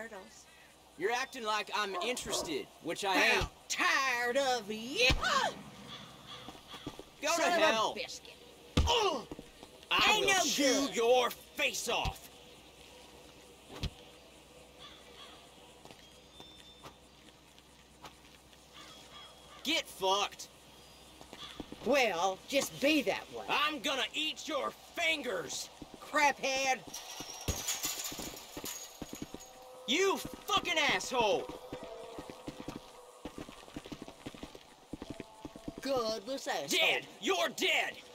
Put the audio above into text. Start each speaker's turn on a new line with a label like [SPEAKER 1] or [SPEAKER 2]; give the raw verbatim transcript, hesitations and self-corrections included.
[SPEAKER 1] turtles.
[SPEAKER 2] You're acting like I'm interested, which I
[SPEAKER 1] I'm
[SPEAKER 2] ain't.
[SPEAKER 1] tired of you.
[SPEAKER 2] Go
[SPEAKER 1] Son
[SPEAKER 2] to
[SPEAKER 1] of a
[SPEAKER 2] hell.
[SPEAKER 1] biscuit.
[SPEAKER 2] Oh! I
[SPEAKER 1] Ain't
[SPEAKER 2] will
[SPEAKER 1] no
[SPEAKER 2] chew
[SPEAKER 1] good.
[SPEAKER 2] your face off. Get fucked.
[SPEAKER 1] Well, just be that way.
[SPEAKER 2] I'm gonna eat your fingers.
[SPEAKER 1] Craphead.
[SPEAKER 2] You fucking asshole.
[SPEAKER 1] Godless asshole.
[SPEAKER 2] Dead. You're dead.